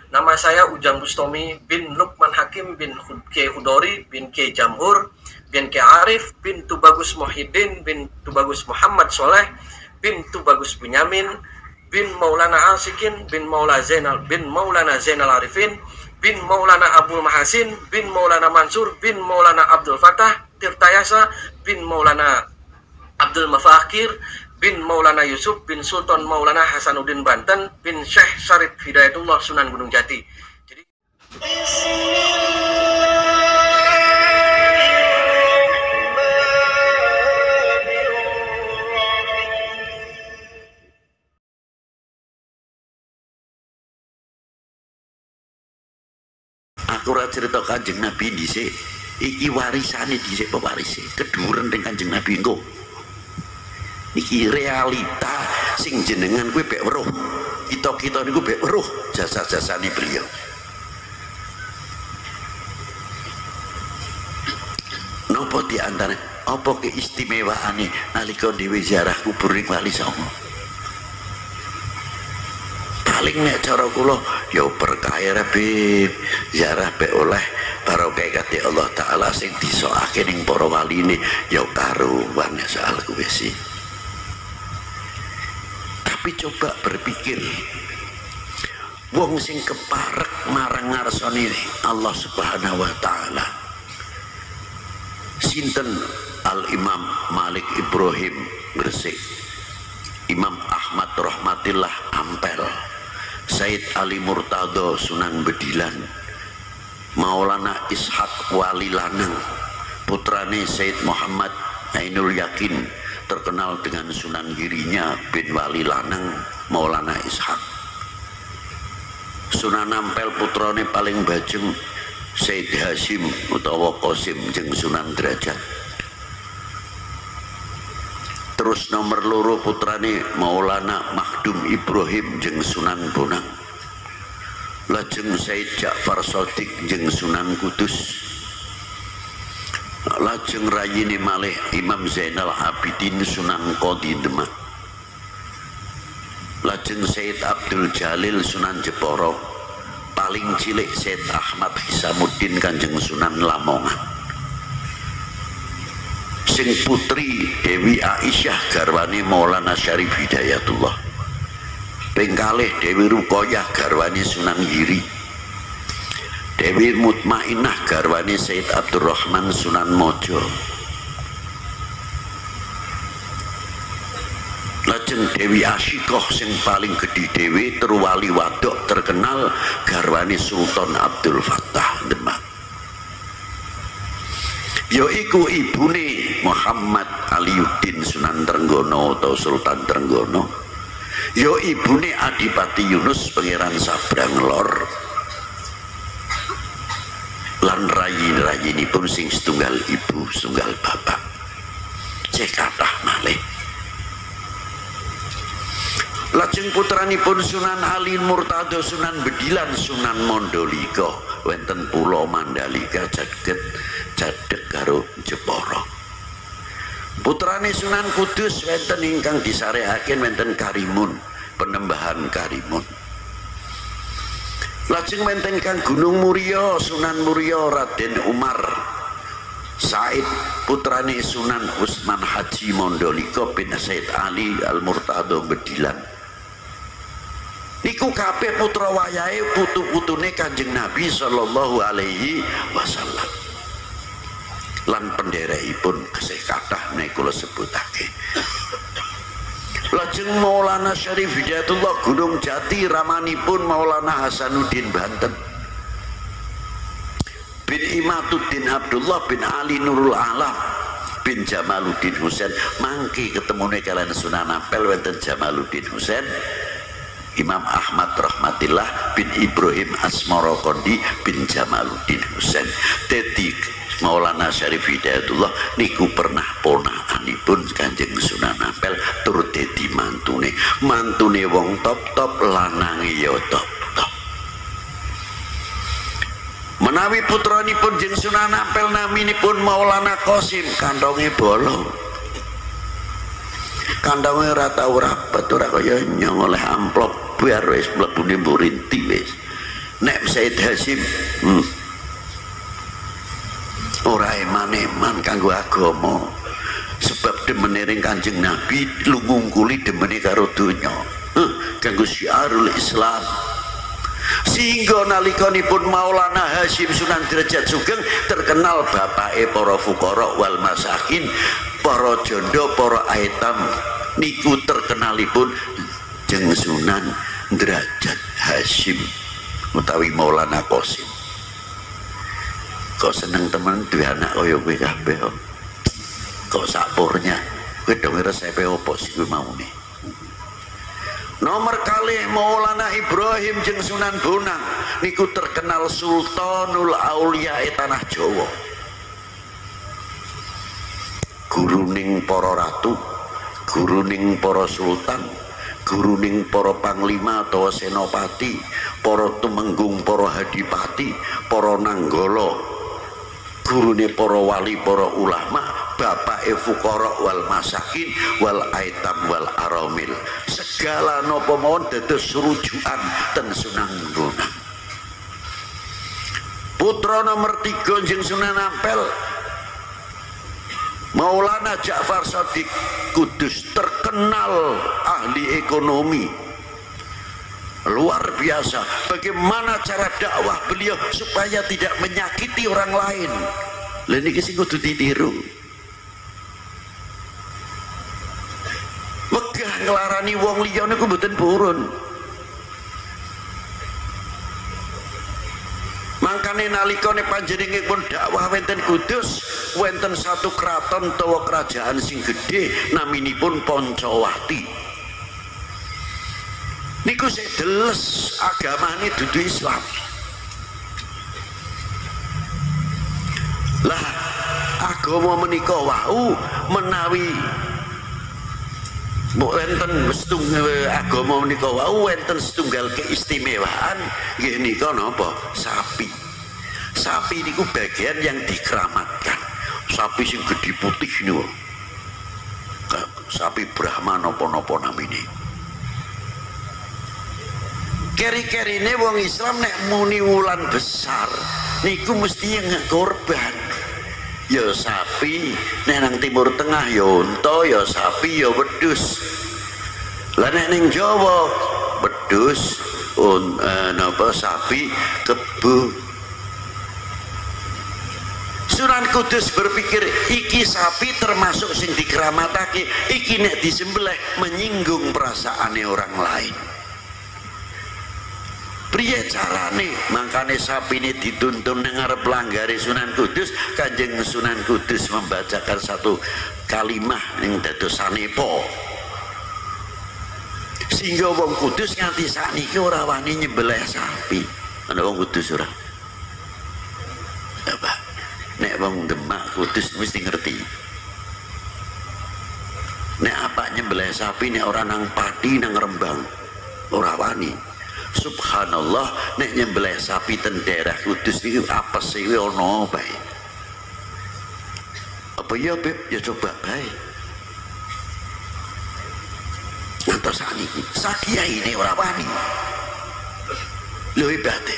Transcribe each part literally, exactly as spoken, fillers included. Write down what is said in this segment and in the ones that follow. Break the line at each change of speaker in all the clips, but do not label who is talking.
Nama saya Ujang Bustomi bin Lukman Hakim bin Kiai Hudori bin Kiai Jamhur bin Kiai Arif bin Tubagus Muhyiddin bin Tubagus Muhammad Soleh bin Tubagus Bunyamin bin Maulana Asikin bin Maulana Zainal bin Maulana Zainal Arifin bin Maulana Abdul Mahasin bin Maulana Mansur bin Maulana Abdul Fatah Tirtayasa bin Maulana Abdul Mafakir bin Maulana Yusuf bin Sultan Maulana Hasanuddin Banten bin Syekh Syarif Hidayatullah Sunan Gunung Jati. Jadi
aku ora cerita Kanjeng Nabi dhisik, iki warisane dhisik pewarise, keduren ning Kanjeng Nabi engko. Iki realita sing jenengan kuwi mek weruh. Kita-kita niku mek weruh jasa-jasane beliau. Napa di antara apa keistimewaane nalika dhewe ziarah kubur ning Wali Songo? Paling nek cara kula ya berkah Bib, ziarah be oleh barokah kate Allah taala sing disokake ning para waline ya karuan soal kuwi sih. Tapi coba berpikir, wong sing keparek marang ngarsane Allah Subhanahu wa taala sinten? Al Imam Malik Ibrahim Gresik, Imam Ahmad Rahmatillah Ampel, Said Ali Murtado Sunan Bedilan, Maulana Ishak Wali Lanang, putrane Said Muhammad Ainul Yakin, terkenal dengan Sunan Girinya bin Wali Lanang Maulana Ishak. Sunan Ampel putrane paling bajeng Said Hasim utawa Qasim jeung Sunan Derajat. Terus nomor loro putrane Maulana Makhdum Ibrahim jeung Sunan Bonang. Lajeng Said Ja'far Shadiq jeung Sunan Kudus. Lajeng rayine malih Imam Zainal Abidin Sunan Qadi Demak. Lajeng Said Abdul Jalil Sunan Jepara. Paling cilik Said Ahmad Hisamuddin Kanjeng Sunan Lamongan. Sing putri Dewi Aisyah garwane Maulana Syarif Hidayatullah. Ping kalih Dewi Ruqayyah garwane Sunan Giri. Dewi Mutmainah garwane Said Abdurrahman Sunan Mojo. Lajeng Dewi Asyikoh sing paling gedhi dhewe terwali wadok terkenal garwane Sultan Abdul Fattah Demak. Yaiku ibune Muhammad Aliuddin Sunan Trenggono atau Sultan Trenggono. Yo ibune Adipati Yunus Pangeran Sabrang Lor. Lan rayi-rayinipun sing setunggal ibu setunggal bapak cek kathah malih. Lajeng putranipun Sunan Ali Murtado Sunan Bedilan Sunan Mandalika wonten Pulau Mandalika caket cedhek karo Jepara. Putrane Sunan Kudus wonten ingkang disareaken wonten Karimun, Penembahan Karimun. Lajeng wonten kang Gunung Muria Sunan Muria Raden Umar Said putrane Sunan Utsman Haji Mandalika bin Said Ali Al Murtado Bedilan. Niku kabeh putra wayahe putu-putune Kanjeng Nabi sallallahu alaihi wasallam. Lan penderekipun kesih kathah menika kula sebutake. Lajeng Maulana Syarif Hidayatullah Gunung Jati ramanipun Maulana Hasanuddin Banten bin Imaduddin Abdullah bin Ali Nurul Alam bin Jamaluddin Husain. Mangke ketemune kalian Sunan Ampel wonten Jamaluddin Husain, Imam Ahmad Rahmatillah bin Ibrahim Asmara Kondi bin Jamaluddin Husain. Dadi Maulana Syarif Hidayatullah niku pernah ponakanipun Kanjeng Sunan Ampel tur dadi mantune. Mantune wong top-top, lanange ya top-top. Menawi putranipun Jeng Sunan Ampel naminipun Maulana Qasim, kantongé bolong. Kantongé ora tau rapet, ora kaya nyong oleh amplop bar wis mlebune mburinti wis. nek Said Hasyim hmm. ora eman-eman kanggo agama, sebab demene ring Kanjeng Nabi lumungkuli demene karo donya, huh, kanggo syiarul Islam. Sehingga nalikanipun Maulana Hasyim Sunan Derajat Sugeng terkenal bapake para fuqara wal masakin, para janda, para aitam, niku terkenalipun Jeng Sunan Derajat Hasyim utawi Maulana Qasim. Kok seneng temen duwe anak kaya kowe kabeh kok. Kok sapurnya kowe dong resepe opo sih kowe maune. Nomor kalih Maulana Ibrahim Jeng Sunan Bonang niku terkenal Sultanul Aulia tanah Jawa, guruning para ratu, guruning para sultan, guruning para panglima atau senopati, para tumenggung, para hadipati, para nanggala, gurune para wali, para ulama, bapake fuqara wal masakin wal aitam wal aramil, segala napa mawon dados rujukan ten Sunan Bonang. Putra nomor tiga Jeng Sunan Ampel Maulana Ja'far Shadiq Kudus, terkenal ahli ekonomi luar biasa. Bagaimana cara dakwah beliau supaya tidak menyakiti orang lain. Lha niki sing kudu ditiru. Megah nglarani wong liya niku mboten purun. Mangkane nalikane panjenenganipun dakwah wonten Kudus, wonten satu kraton utawa kerajaan sing gedhe naminipun Pancawati. Niku sing deles agamane dudu Islam. Lah agama menika wau menawi wonten setunggal agama menika wau wonten setunggal keistimewaan nggih nika napa? Sapi. Sapi niku bagian yang dikeramatkan. Sapi sing gedhi putih niku. Sapi Brahma napa-napa namine. Keri-kerine wong Islam nek muni wulan besar niku mesti ngkorban. Ya sapi, nek nang Timur Tengah ya unta, ya sapi, ya wedhus. Lah nek ning Jawa wedhus, un, eh, napa sapi, kebu. Sunan Kudus berpikir iki sapi termasuk sing dikeramatake, iki nek disembelih menyinggung perasaane orang lain. Priye carane? Mangkane sapi ini dituntun dengar pelanggari Sunan Kudus. Kanjeng Sunan Kudus membacakan satu kalimah yang dados sanepa, sehingga wong Kudus nganti sakniki ora wani nyembelih sapi. Ana wong Kudus ora? Apa? Nek wong Demak Kudus mesti ngerti. Nek apa nyembelih sapi nek ora nang Pati nang Rembang ora wani. Subhanallah, nek nyembelih sapi ten daerah Kudus iki apa sih ono bae? Apa ya Beb? Ya coba bae. Ngantos sakniki, sakiai ini ora wani. Lho ibate.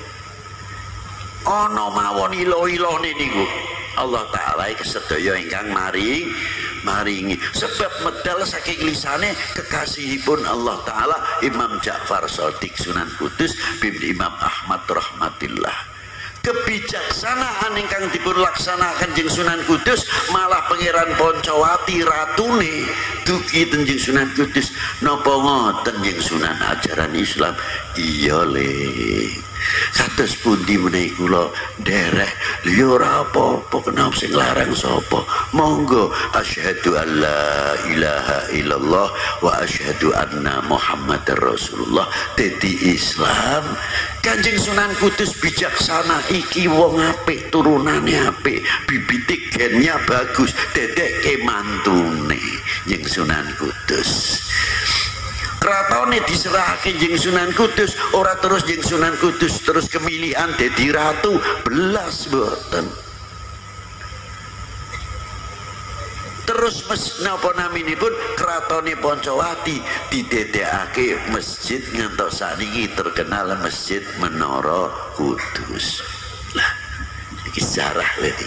Ana mawon ilo-ilone niku. Allah Ta'ala kesedaya ingkang maring maringi, sebab medal saking lisane kekasihipun Allah Ta'ala Imam Ja'far Shadiq Sunan Kudus bin Imam Ahmad rahmatillah. Kebijaksanaan ingkang dipun laksanakan Jeng Sunan Kudus, malah Pangeran Pancawati ratune dugi Jeng Sunan Kudus. Napa ngoten Jeng Sunan ajaran Islam? Iya le. Kados pundi menawi kula dereh liya ora apa-apa, kenapa sing larang sapa? Monggo asyhadu alla ilaha illallah wa asyhadu anna Muhammadar Rasulullah dadi Islam. Kanjeng Sunan Kudus bijaksana, iki wong apik, turunane apik, bibite gennya bagus, dedekke mantune Jeng Sunan Kudus. Kratone diserahake Jeng Sunan Kudus, ora terus Jeng Sunan Kudus terus kemilihan dadi ratu, belas boten. Terus terus mes napa naminipun kratone Pancawati didadekake masjid ngantos sakniki terkenal Masjid Menara Kudus. Lah iki sejarah lagi.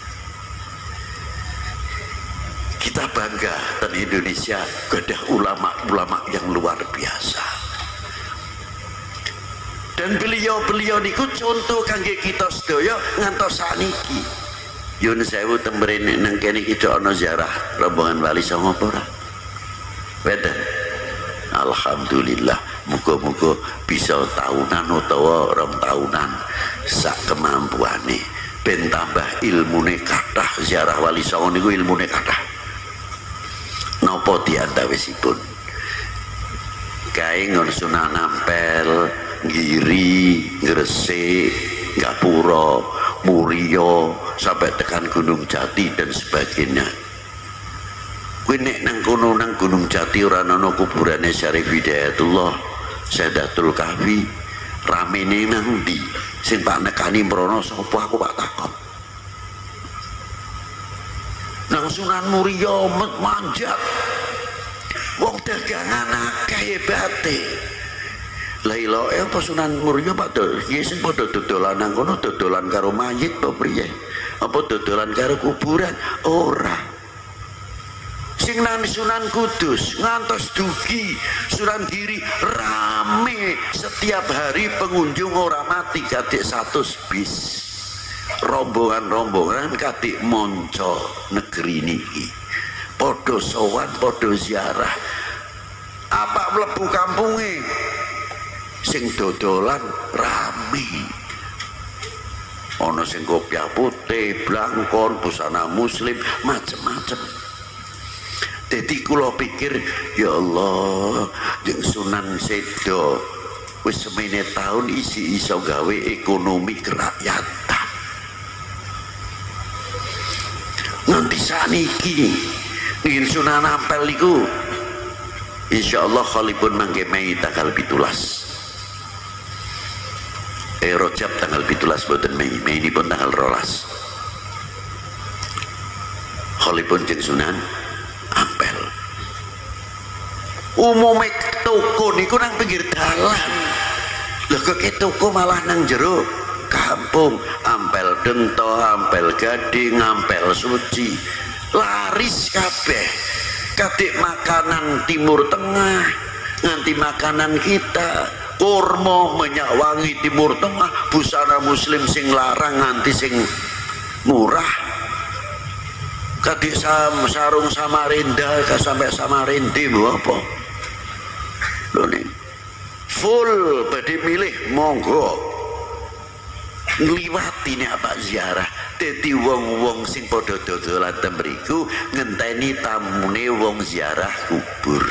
Kita bangga dan Indonesia gadah ulama-ulama yang luar biasa. Dan beliau-beliau niku contoh kangge kita sedaya ngantos sakniki. Yun sewu tembrene nang kene iki ana ziarah rombongan Wali Songo apa ora? Weden. Alhamdulillah, muga-muga bisa tahunan utawa rong tahunan sak kemampuane ben tambah ilmune kathah. Ziarah Wali Songo niku ilmune kathah. Napa diantawisipun? Kae ngon Sunan Ampel, Giri, Gresik, Gapura, Muria sampai tekan Gunung Jati dan sebagainya. Kuwi nek nang kono nang Gunung Jati ora ana kuburane Syarif Hidayatullah, Sadatul Kahfi, ramene nang ndi? Sing tak nekani mrono sapa aku tak takon. Nang Sunan Muria manjat. Wong dagangan akeh hebate. Lah iloke apa Sunan Muria Pak Dol? Ya sing padha dodolan nang kono dodolan karo mayit apa priye? Apa dodolan karo kuburan? Ora. Sing nang Sunan Kudus ngantos dugi Sunan Giri rame setiap hari pengunjung ora mati kadek seratus bis. Rombongan-rombongan kadek monco negeri niki. Padha sowan, padha ziarah. Apa mlebu kampunge? Sing dodolan rame. Ana sing kopiah putih, blangkon, busana muslim, macem-macem. Jadi kula pikir, ya Allah, jeung Sunan Sedo wis semene taun isi iso gawe ekonomi kerakyatan. Nganti saniki ingin Sunan Ampel iku insyaallah khalipun mangke Mei tanggal pitulas. Eh Rojab tanggal pitulas boten Mei, Mei ini pun tanggal rolas. Khalipun jeung Sunan Ampel. Umume toko niku nang pinggir dalan. Lho kok toko malah nang jero kampung. Ampel Dento, Ampel Gading, Ampel Suci. Laris kabeh. Kadek makanan Timur Tengah, nganti makanan kita. Kurma minyak wangi Timur Tengah, busana muslim sing larang nganti sing murah. Kadek sam, sarung Samarinda sampai Samarindi apa? Lho nih, full badhe milih monggo ngliwati nek apa ziarah. Dadi wong-wong sing padha dodolan temriku ngenteni tamune wong ziarah kubur.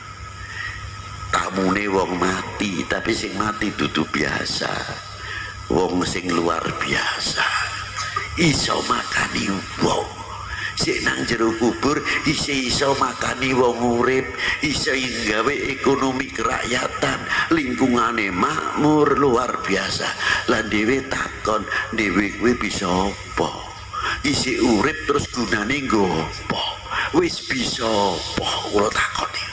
Tamune wong mati, tapi sing mati dudu biasa. Wong sing luar biasa. Iso makani wong. Sik nang jero kubur isi iso makani wong urip, iso gawe ekonomi kerakyatan, lingkungane makmur luar biasa. Lan dhewe takon, dhewe kuwi bisa apa? Isi urip terus gunane nggo apa? Wis bisa apa? Kula takoni.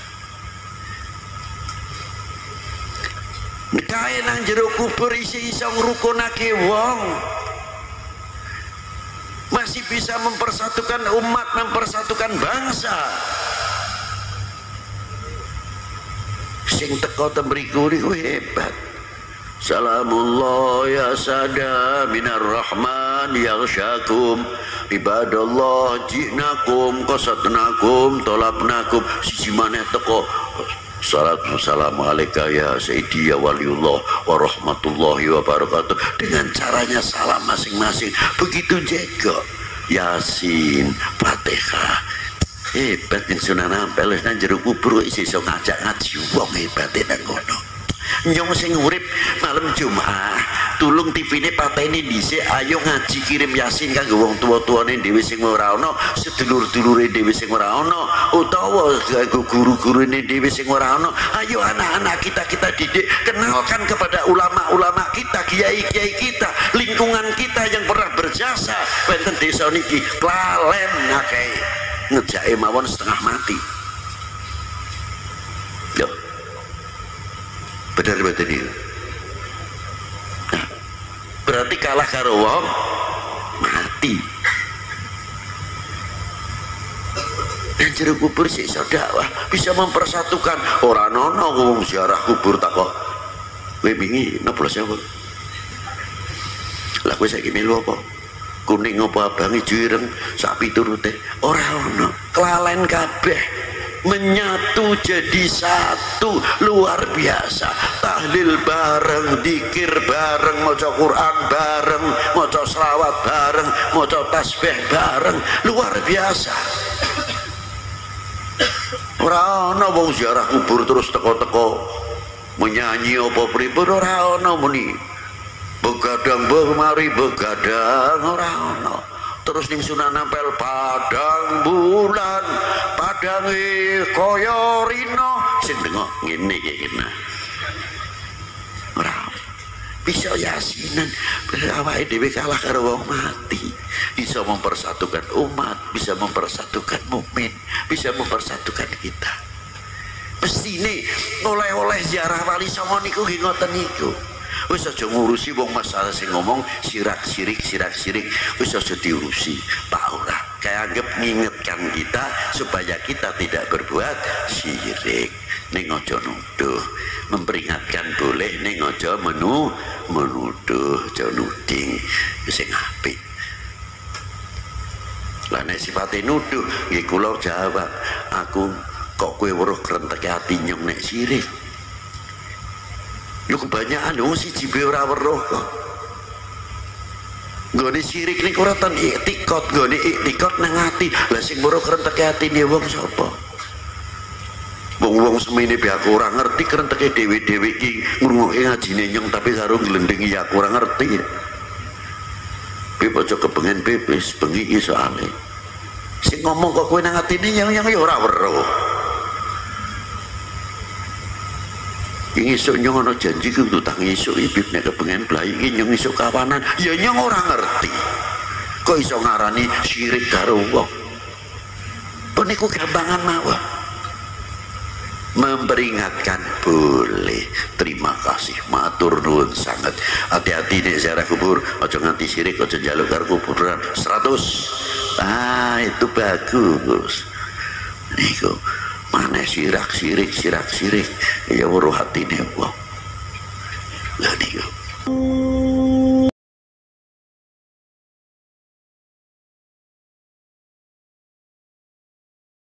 Kae nang jero kubur isi iso ngrukunake wong. Masih bisa mempersatukan umat, mempersatukan bangsa. Sing teko temriku niku hebat. Salamullah ya sada minar rahman yaghsyakum ibadallah jinakum qasadnakum tolabnakum. Siji maneh teko salatu wassalamu alaika ya sayyidi ya waliullah wa rahmatullahi wa barakatuh, dengan caranya salam masing-masing. Begitu jaga Yasin, Fatihah. Hebat yang Sunan Ampel nang jero kubur isi iso ngajak ngaji wong hebat nang ngono. Nyong sing urip malam Jumat tulung T V-ne pateni dhisik, ayo ngaji kirim Yasin kanggo wong tuwa-tuwane dhewe sing ora ana, sedulur-dulure dhewe sing ora ana, utawa kanggo guru-gurune dhewe sing ora ana. Ayo anak-anak kita kita didik, kenalkan kepada ulama-ulama kita, kiai-kiai kita, lingkungan kita yang pernah berjasa wonten desa niki. Klalen akeh. ngejake mawon setengah mati. Yo. Bener betul ini. Nah, berarti kalah karo wong mati. Dan jero kubur sik iso dakwah, bisa mempersatukan. Ora ono wong ziarah kubur tak kok. Kowe wingi noblos apa? Lah kowe saiki melu apa? Kuning apa abang ijo ireng sak piturute. Ora ono. Kelalen kabeh. Menyatu jadi satu, luar biasa. Tahlil bareng, dikir bareng, maca Quran bareng, maca selawat bareng, maca tasbih bareng, luar biasa. Ora ana wong ziarah kubur terus teko-teko menyanyi apa pripun, ora ana muni. Begadang mbah mari begadang, ora ana. Terus ning Sunan Ampel padang bulan, padange kaya rino sing dengok ngene iki kena. Ora bisa yasinan, awake dhewe kalah karo wong mati. Bisa mempersatukan umat, bisa mempersatukan mukmin, bisa mempersatukan kita. Mestine oleh-oleh ziarah wali songo niku nggih ngoten niku. Wis aja ngurusi wong masalah sing ngomong sirak sirik sirak sirik, wis aja diurusi. Pak ora, kayak anggap ngingetkan kita supaya kita tidak berbuat syirik. Ning aja nuduh, memperingatkan boleh, ning aja menu menuduh, aja nuding sing apik. Lah nek sifate nuduh, nggih kula jawab, aku kok kowe weruh krenteke ati nyong nek sirik. Yo kebanyakan wong siji be ora weruh kok. Nggone sirik niku ora ten iktikot, nggone iktikot nang ati. Lah sing weruh krenteke atine wong sapa? Wong-wong semene be aku ora ngerti krenteke dhewe-dhewe iki ngrungokke ngajine nyong tapi karo nglendengi aku ora ngerti. Piye aja kepengen pepes bengi iki soalé. Sing ngomong kok kowe nang atine nyong-nyong ya ora weruh. Ngisuk nyong ana janji ku utang ngisuk ibib nek kepengen blai iki nyong ngisuk kawanan ya nyong ora ngerti kok iso ngarani syirik karo wong. Kok niku gampangan mawon. Memperingatkan boleh, terima kasih, matur nuwun sangat. Hati-hati nek ziarah kubur, aja nganti syirik, aja njaluk karo kuburan seratus. Ah itu bagus niku. Mana sirak sirik sirak sirik ya weruh hatine wong.